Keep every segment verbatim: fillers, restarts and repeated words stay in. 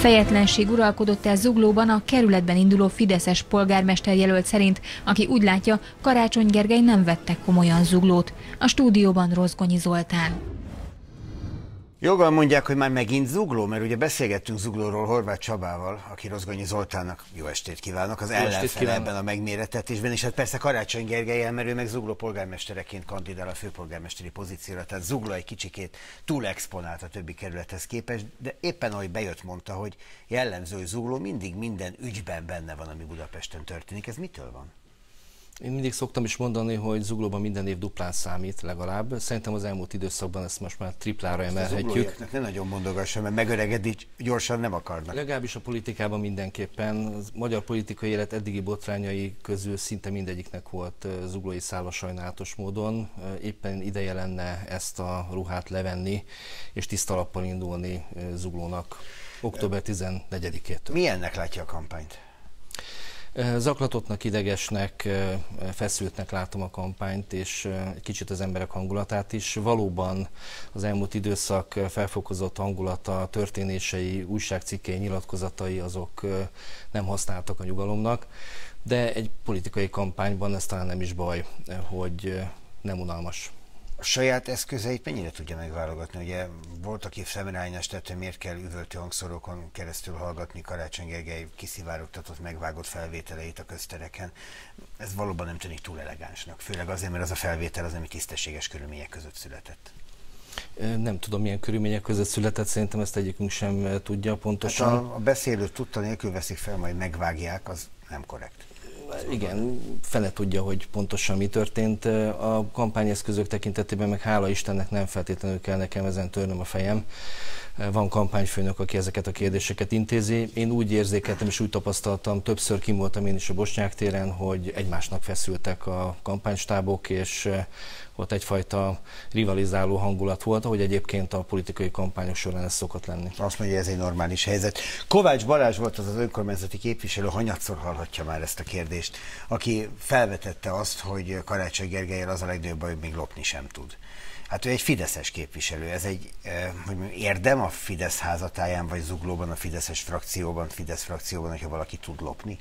Fejetlenség uralkodott el Zuglóban a kerületben induló fideszes polgármester jelölt szerint, aki úgy látja, Karácsony Gergely nem vette komolyan Zuglót. A stúdióban Rozgonyi Zoltán. Joggal mondják, hogy már megint Zugló, mert ugye beszélgettünk Zuglóról Horváth Csabával, aki Rozgonyi Zoltánnak jó estét kívánok, az ellenfele ebben a megmérettetésben, és hát persze Karácsony Gergely elmerő meg Zugló polgármestereként kandidál a főpolgármesteri pozícióra, tehát Zugló egy kicsikét túl exponált a többi kerülethez képest, de éppen ahogy bejött, mondta, hogy jellemző, hogy Zugló mindig minden ügyben benne van, ami Budapesten történik. Ez mitől van? Én mindig szoktam is mondani, hogy Zuglóban minden év duplán számít legalább. Szerintem az elmúlt időszakban ezt most már triplára emelhetjük. A ne nagyon mondogassa, mert megöregedni gyorsan nem akarnak. Legalábbis a politikában mindenképpen. A magyar politikai élet eddigi botrányai közül szinte mindegyiknek volt zuglói szálva sajnálatos módon. Éppen ideje lenne ezt a ruhát levenni, és tiszta lappal indulni Zuglónak október tizennegyedikétől. Milyennek látja a kampányt? Zaklatottnak, idegesnek, feszültnek látom a kampányt, és egy kicsit az emberek hangulatát is. Valóban az elmúlt időszak felfokozott hangulata, történései, újságcikkei, nyilatkozatai, azok nem használtak a nyugalomnak, de egy politikai kampányban ez talán nem is baj, hogy nem unalmas. A saját eszközeit mennyire tudja megválogatni? Ugye volt, aki szemrehányást tett, hogy miért kell üvöltő hangszorokon keresztül hallgatni Karácsony Gergely kiszivárogtatott, megvágott felvételeit a köztereken. Ez valóban nem tűnik túl elegánsnak, főleg azért, mert az a felvétel az nem tisztességes körülmények között született. Nem tudom, milyen körülmények között született, szerintem ezt egyikünk sem tudja pontosan. Hát a, a beszélőt tudta nélkül veszik fel, majd megvágják, az nem korrekt. Igen, fele tudja, hogy pontosan mi történt. A kampányeszközök tekintetében meg hála Istennek nem feltétlenül kell nekem ezen törnöm a fejem. Van kampányfőnök, aki ezeket a kérdéseket intézi. Én úgy érzékeltem és úgy tapasztaltam, többször kim voltam én is a Bosnyák téren, hogy egymásnak feszültek a kampánystábok, és ott egyfajta rivalizáló hangulat volt, ahogy egyébként a politikai kampányok során ez szokott lenni. Azt mondja, ez egy normális helyzet. Kovács Balázs volt az az önkormányzati képviselő, hanyatszor hallhatja már ezt a kérdést, aki felvetette azt, hogy Karácsony Gergellyel az a legnagyobb baj, hogy még lopni sem tud. Hát ő egy fideszes képviselő, ez egy eh, hogy érdem a Fidesz házatáján, vagy Zuglóban, a fideszes frakcióban, Fidesz frakcióban, hogyha valaki tud lopni?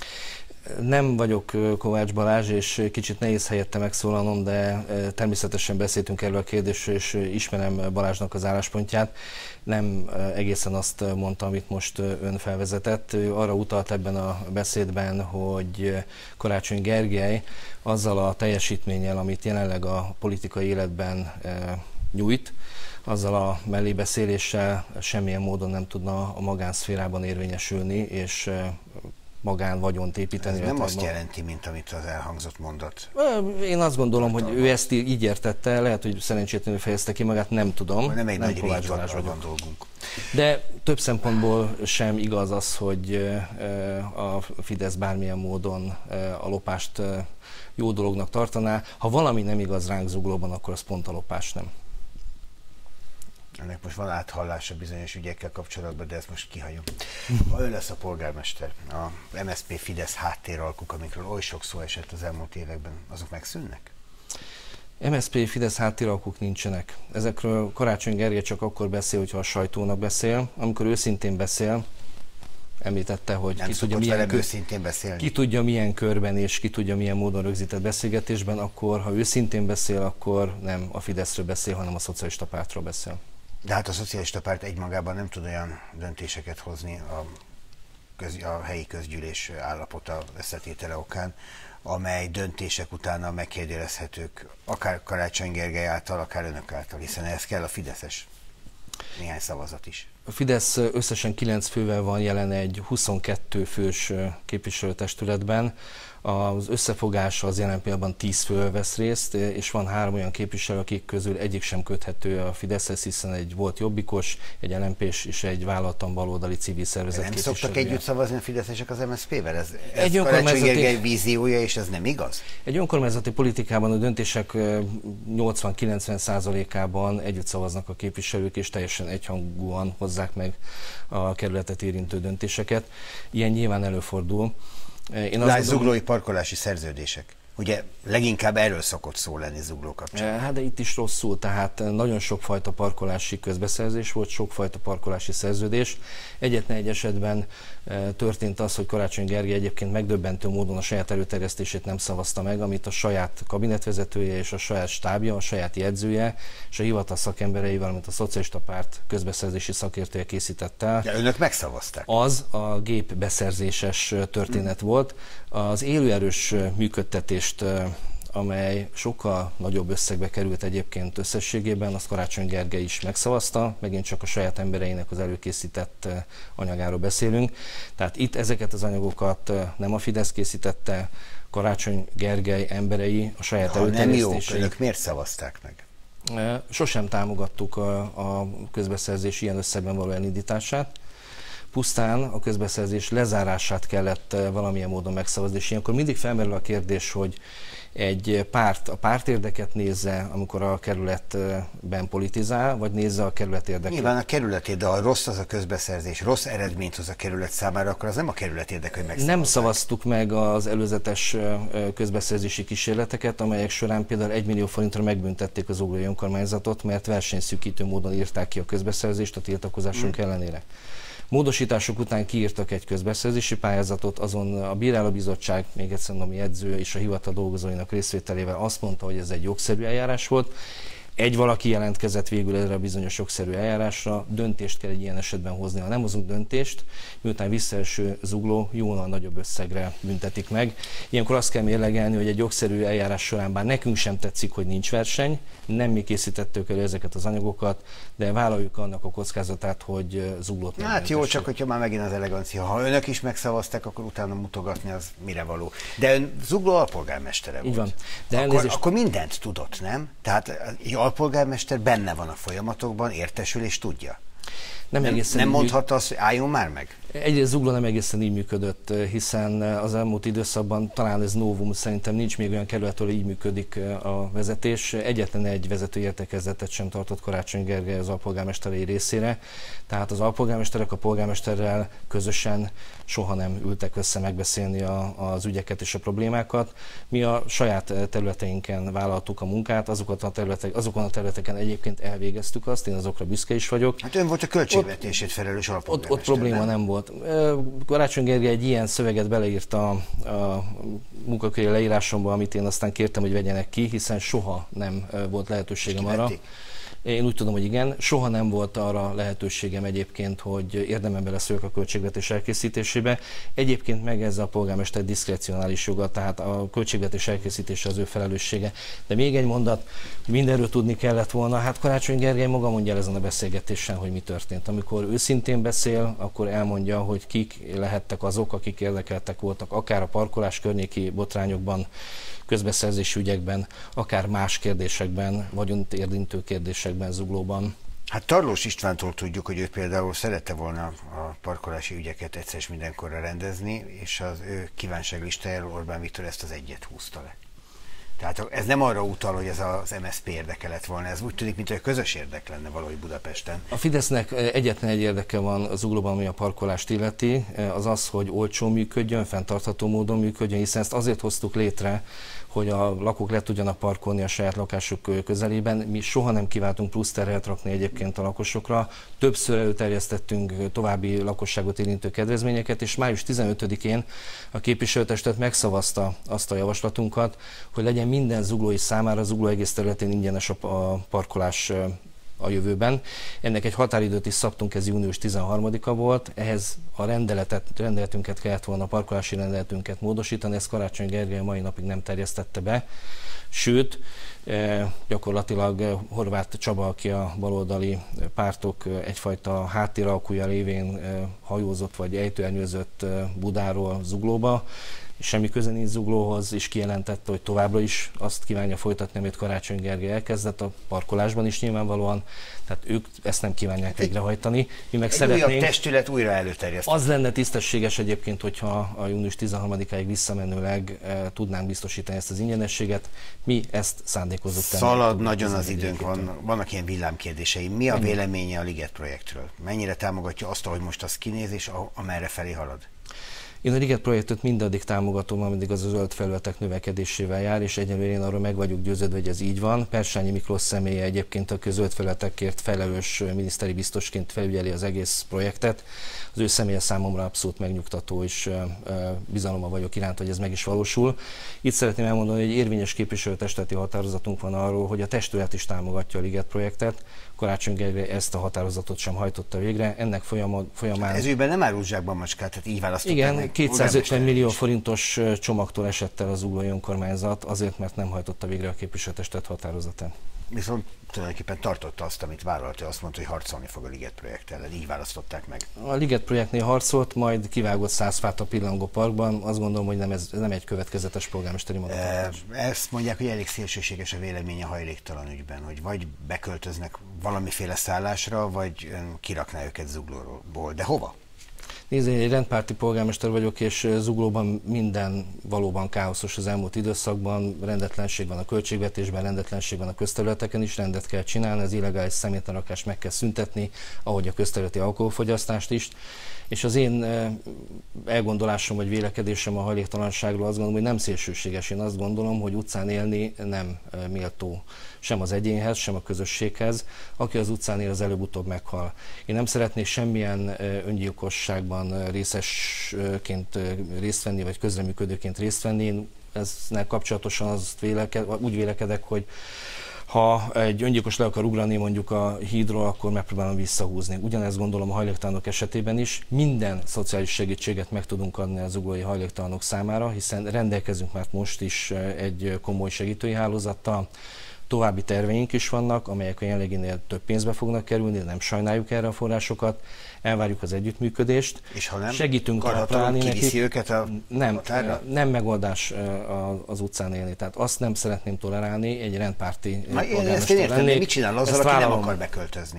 Nem vagyok Kovács Balázs, és kicsit nehéz helyette megszólalnom, de természetesen beszéltünk erről a kérdésről, és ismerem Balázsnak az álláspontját. Nem egészen azt mondta, amit most ön felvezetett. Ő arra utalt ebben a beszédben, hogy Karácsony Gergely azzal a teljesítménnyel, amit jelenleg a politikai életben nyújt, azzal a mellébeszéléssel semmilyen módon nem tudna a magánszférában érvényesülni, és magán vagyont építeni. Ez nem azt jelenti, mint amit az elhangzott mondat. Én azt gondolom, hogy ő ezt így értette, lehet, hogy szerencsétlenül fejezte ki magát, nem tudom. Nem egy nem nagy régióval van dolgunk. De több szempontból sem igaz az, hogy a Fidesz bármilyen módon a lopást jó dolognak tartaná. Ha valami nem igaz ránk Zuglóban, akkor az pont a lopás nem. Ennek most van áthallása bizonyos ügyekkel kapcsolatban, de ezt most kihagyom. Ha ő lesz a polgármester, a em es zé pé Fidesz háttéralkuk, amikről oly sok szó esett az elmúlt években, azok megszűnnek? em es zé pé Fidesz háttéralkuk nincsenek. Ezekről Karácsony Gergely csak akkor beszél, hogyha a sajtónak beszél. Amikor őszintén beszél, említette, hogy ki tudja, milyen, őszintén beszélni. ki tudja milyen körben és ki tudja milyen módon rögzített beszélgetésben, akkor ha őszintén beszél, akkor nem a Fideszről beszél, hanem a Szocialista Pártról beszél. De hát a Szocialista Párt egymagában nem tud olyan döntéseket hozni a, köz, a helyi közgyűlés állapota összetétele okán, amely döntések utána megkérdőjelezhetők akár Karácsony Gergely által, akár önök által, hiszen ehhez kell a fideszes néhány szavazat is. A Fidesz összesen kilenc fővel van jelen egy huszonkettő fős képviselőtestületben. Az összefogás az jelen pillanatban tíz fő vesz részt, és van három olyan képviselő, akik közül egyik sem köthető a Fideszhez, hiszen egy volt jobbikos, egy el em pés és egy vállaltan baloldali civil szervezet nem képviselője. Szoktak együtt szavazni a fideszesek az em es zé pével? Ez, ez egy Karácsony Gergely víziója, és ez nem igaz? Egy önkormányzati politikában a döntések nyolcvan-kilencven százalékában együtt szavaznak a képviselők, és teljesen egyhangúan hozzák meg a kerületet érintő döntéseket. Ilyen nyilván előfordul. Én azt Zuglói parkolási szerződések. Ugye leginkább erről szokott szó lenni Zugló kapcsán. Hát de itt is rosszul, tehát nagyon sokfajta parkolási közbeszerzés volt, sokfajta parkolási szerződés. Egyetlen egy esetben történt az, hogy Karácsony Gergely egyébként megdöbbentő módon a saját előterjesztését nem szavazta meg, amit a saját kabinetvezetője és a saját stábja, a saját jegyzője és a hivatal szakemberei, valamint a Szocialista Párt közbeszerzési szakértője készített el. De önök megszavazták. Az a gépbeszerzéses történet hmm. volt. Az élőerős működtetést, amely sokkal nagyobb összegbe került egyébként összességében, azt Karácsony Gergely is megszavazta, megint csak a saját embereinek az előkészített anyagáról beszélünk. Tehát itt ezeket az anyagokat nem a Fidesz készítette, Karácsony Gergely emberei a saját ha előterjesztései. Nem jó, önök miért szavazták meg? Sosem támogattuk a, a közbeszerzés ilyen összegben való elindítását. Pusztán a közbeszerzés lezárását kellett valamilyen módon megszavazni, és ilyenkor mindig felmerül a kérdés, hogy egy párt a párt érdeket nézze, amikor a kerületben politizál, vagy nézze a kerület érdekét? Nyilván a kerületé, de ha rossz az a közbeszerzés, rossz eredményt hoz a kerület számára, akkor az nem a kerület érdek, hogy megszavazzák. Nem szavaztuk meg az előzetes közbeszerzési kísérleteket, amelyek során például egy millió forintra megbüntették az zuglói önkormányzatot, mert versenyszűkítő módon írták ki a közbeszerzést a tiltakozásunk hmm. ellenére. Módosítások után kiírtak egy közbeszerzési pályázatot, azon a bírálóbizottság, még egyszer mondom, jegyző és a hivatal dolgozóinak részvételével azt mondta, hogy ez egy jogszerű eljárás volt. Egy valaki jelentkezett végül erre a bizonyos jogszerű eljárásra, döntést kell egy ilyen esetben hozni. Ha nem hozunk döntést, miután visszaeső zugló jóval nagyobb összegre büntetik meg. Ilyenkor azt kell mérlegelni, hogy egy jogszerű eljárás során bár nekünk sem tetszik, hogy nincs verseny, nem mi készítettük elő ezeket az anyagokat, de vállaljuk annak a kockázatát, hogy zuglót nem. Hát jó, csak hogyha már megint az elegancia. Ha önök is megszavazták, akkor utána mutogatni az mire való. De ön Zugló alpolgármestere volt. Így van. De akkor, elnézést... akkor mindent tudott, nem? Tehát egy alpolgármester benne van a folyamatokban, értesül és tudja. Nem, nem, nem mondhatta azt, hogy álljon már meg? Egyrészt Zugló nem egészen így működött, hiszen az elmúlt időszakban talán ez novum, szerintem nincs még olyan kerület, ahol így működik a vezetés. Egyetlen egy vezető értekezletet sem tartott Karácsony Gergely az alpolgármesterei részére, tehát az alpolgármesterek a polgármesterrel közösen soha nem ültek össze megbeszélni a, az ügyeket és a problémákat. Mi a saját területeinken vállaltuk a munkát, azokat a területek, azokon a területeken egyébként elvégeztük azt, én azokra büszke is vagyok. Hát ön volt a költségvetését felelős alpolgármester. Ott, ott probléma nem, nem volt. Karácsony Gergely egy ilyen szöveget beleírt a, a munkaköri leírásomba, amit én aztán kértem, hogy vegyenek ki, hiszen soha nem volt lehetőségem arra. Én úgy tudom, hogy igen, soha nem volt arra lehetőségem egyébként, hogy érdemben beleszóljak a költségvetés elkészítésébe. Egyébként meg ez a polgármester diszkrecionális joga, tehát a költségvetés elkészítése az ő felelőssége. De még egy mondat, mindenről tudni kellett volna. Hát Karácsony Gergely maga mondja el ezen a beszélgetésen, hogy mi történt. Amikor őszintén beszél, akkor elmondja, hogy kik lehettek azok, akik érdekeltek voltak, akár a parkolás környéki botrányokban, közbeszerzési ügyekben, akár más kérdésekben, vagyont érintő kérdésekben Zuglóban. Hát Tarlós Istvántól tudjuk, hogy ő például szerette volna a parkolási ügyeket egyszer és mindenkorra rendezni, és az ő kívánságlistájáról Orbán Viktor ezt az egyet húzta le. Tehát ez nem arra utal, hogy ez az em es zé pé érdeke lett volna, ez úgy tűnik, mint hogy közös érdek lenne valahogy Budapesten. A Fidesznek egyetlen egy érdeke van az Zuglóban, ami a parkolást illeti, az az, hogy olcsó működjön, fenntartható módon működjön, hiszen ezt azért hoztuk létre, hogy a lakók le tudjanak parkolni a saját lakásuk közelében. Mi soha nem kívántunk plusz terhet rakni egyébként a lakosokra. Többször előterjesztettünk további lakosságot érintő kedvezményeket, és május tizenötödikén a képviselőtestület megszavazta azt a javaslatunkat, hogy legyen minden zuglói számára, Zugló egész területén ingyenes a parkolás a jövőben. Ennek egy határidőt is szabtunk, ez június tizenharmadika volt, ehhez a rendeletet, rendeletünket kellett volna, a parkolási rendeletünket módosítani, ezt Karácsony Gergely mai napig nem terjesztette be, sőt, gyakorlatilag Horváth Csaba, aki a baloldali pártok egyfajta háttéralkúja révén hajózott vagy ejtőernyőzött Budáról Zuglóba, semmi köze nincs Zuglóhoz, és kijelentette, hogy továbbra is azt kívánja folytatni, amit Karácsony Gergely elkezdett, a parkolásban is nyilvánvalóan, tehát ők ezt nem kívánják végrehajtani. Mi meg egy szeretnénk, újabb testület újra előterjeszteni. Az lenne tisztességes egyébként, hogyha a június tizenharmadikáig visszamenőleg e, tudnánk biztosítani ezt az ingyenességet. Mi ezt szándékozzuk tenni. Szalad nagyon az időnk, van, vannak ilyen villámkérdéseim. Mi a Ennyi. véleménye a Liget projektről? Mennyire támogatja azt, ahogy most az kinéz, és amerre felé halad? Én a Liget projektet mindaddig támogatom, ameddig az a zöld felületek növekedésével jár, és egyelőre én arról meg vagyok győződve, hogy ez így van. Persányi Miklós személye egyébként a zöld felületekért felelős miniszteri biztosként felügyeli az egész projektet. Az ő személye számomra abszolút megnyugtató, és bizalommal vagyok iránt, hogy ez meg is valósul. Itt szeretném elmondani, hogy egy érvényes képviselőtestületi határozatunk van arról, hogy a testület is támogatja a Liget projektet. Karácsony Gergely ezt a határozatot sem hajtotta végre. Ennek folyamán... Ez ügyben nem árul zsákban macskát, tehát így választották. Igen, kétszázötven millió forintos csomagtól esett el az zuglói önkormányzat, azért, mert nem hajtotta végre a képviselőtestület határozatát. Viszont tulajdonképpen tartotta azt, amit vállalt, azt mondta, hogy harcolni fog a Liget projekt ellen. Így választották meg. A Liget projektnél harcolt, majd kivágott száz fát a Pillangó Parkban. Azt gondolom, hogy nem, ez nem egy következetes polgármesteri magatartás. Ezt mondják, hogy elég szélsőséges a vélemény a hajléktalan ügyben, hogy vagy beköltöznek valamiféle szállásra, vagy kirakná őket Zuglóból. De hova? Nézd, én egy rendpárti polgármester vagyok, és Zuglóban minden valóban káoszos az elmúlt időszakban. Rendetlenség van a költségvetésben, rendetlenség van a közterületeken is, rendet kell csinálni, az illegális szemétlenrakást meg kell szüntetni, ahogy a közterületi alkoholfogyasztást is. És az én elgondolásom vagy vélekedésem a hajléktalanságról azt gondolom, hogy nem szélsőséges. Én azt gondolom, hogy utcán élni nem méltó sem az egyénhez, sem a közösséghez. Aki az utcán él, az előbb-utóbb meghal. Én nem szeretnék semmilyen öngyilkosságban részesként részt venni, vagy közreműködőként részt venni. Én ezzel kapcsolatosan azt véleked, úgy vélekedek, hogy ha egy öngyilkos le akar ugrani mondjuk a hídról, akkor megpróbálom visszahúzni. Ugyanezt gondolom a hajléktalanok esetében is. Minden szociális segítséget meg tudunk adni az zuglói hajléktalanok számára, hiszen rendelkezünk már most is egy komoly segítői hálózattal. További terveink is vannak, amelyek a jelenleginél több pénzbe fognak kerülni, de nem sajnáljuk erre a forrásokat. Elvárjuk az együttműködést. És ha nem, segítünk találni nekik. őket a nem, nem megoldás az utcán élni. Tehát azt nem szeretném tolerálni, egy rendpárti polgármester lennék. Ezt mit csinál azzal, aki nem akar beköltözni?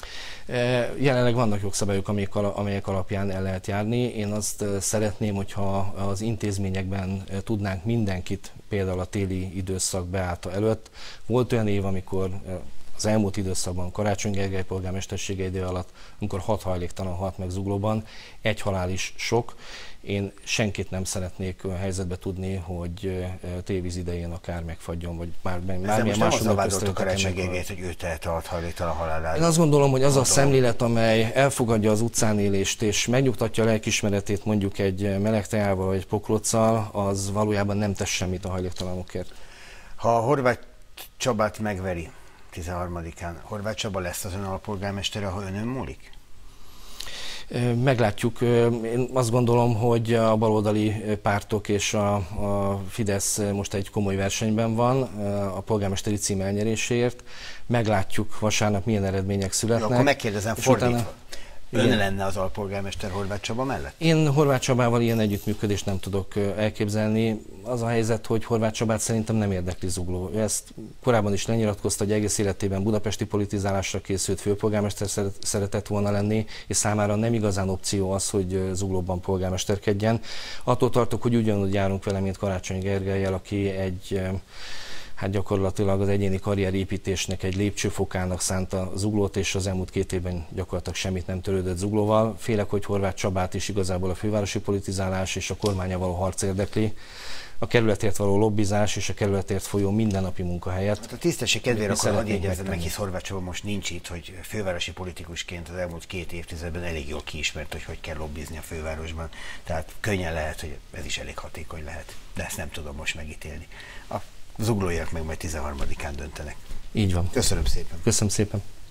Jelenleg vannak jogszabályok, amelyek alapján el lehet járni. Én azt szeretném, hogyha az intézményekben tudnánk mindenkit, például a téli időszak beállta előtt. Volt olyan év, amikor az elmúlt időszakban, Karácsony Gergely polgármestersége idő alatt, amikor hat hajléktalan halt meg Zuglóban, egy halál is sok. Én senkit nem szeretnék a helyzetbe tudni, hogy tévíz idején akár megfagyjon, vagy már bármilyen máshol közteletek. Karácsony Gergelyt, hogy ő tehet a hajléktalan halálára. Én azt gondolom, hogy az a szemlélet, amely elfogadja az utcán élést, és megnyugtatja a lelkiismeretét mondjuk egy meleg teával, vagy egy pokróccal, az valójában nem tesz semmit a hajléktalanokért. Ha a Horváth Csabát megveri tizenharmadikán, Horváth Csaba lesz az ön alpolgármestere, ha önön múlik? Meglátjuk. Én azt gondolom, hogy a baloldali pártok és a, a Fidesz most egy komoly versenyben van a polgármesteri cím elnyeréséért. Meglátjuk vasárnap, milyen eredmények születnek. Akkor megkérdezem fordítva. Utána... Ön lenne az alpolgármester Horváth Csaba mellett? Én Horváth Csabával ilyen együttműködést nem tudok elképzelni. Az a helyzet, hogy Horváth Csabát szerintem nem érdekli Zugló. Ő ezt korábban is lenyilatkozta, hogy egész életében budapesti politizálásra készült főpolgármester szeretett volna lenni, és számára nem igazán opció az, hogy Zuglóban polgármesterkedjen. Attól tartok, hogy ugyanúgy járunk vele, mint Karácsony Gergellyel, aki egy... hát gyakorlatilag az egyéni karrierépítésnek egy lépcsőfokának szánta Zuglót, és az elmúlt két évben gyakorlatilag semmit nem törődött Zuglóval. Félek, hogy Horváth Csabát is igazából a fővárosi politizálás és a kormánya való harc érdekli. A kerületért való lobbizás és a kerületért folyó mindennapi munkahelyet. Hát a tisztesség kedvére akkor hadd jegyezzem meg, hisz Horváth Csaba most nincs itt, hogy fővárosi politikusként az elmúlt két évtizedben elég jól kiismert, hogy hogy kell lobbizni a fővárosban. Tehát könnyen lehet, hogy ez is elég hatékony lehet, de ezt nem tudom most megítélni. A zuglóiak meg majd tizenharmadikán döntenek. Így van. Köszönöm szépen. Köszönöm szépen.